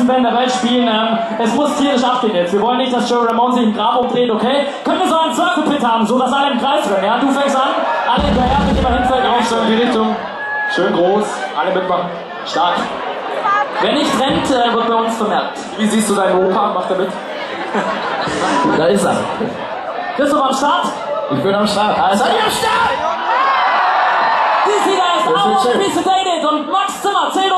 besten Band der Welt spielen. Es muss tierisch abgehen jetzt. Wir wollen nicht, dass Joey Ramone sich im Grab umdreht, okay? Können wir so einen Circle Pit haben, so dass alle im Kreis rennen, ja? Du fängst an, alle hinterher, mit jemand hinfällt, auch so in die Richtung. Schön groß, alle mitmachen. Stark. Wer nicht rennt, wird bei uns vermerkt. Wie siehst du deinen Opa? Macht er mit? Da ist er. Christoph am Start? Ich bin am Start. Seid ihr am Start? Die Sieger ist Our Piece Dated und Max Zimmer, 10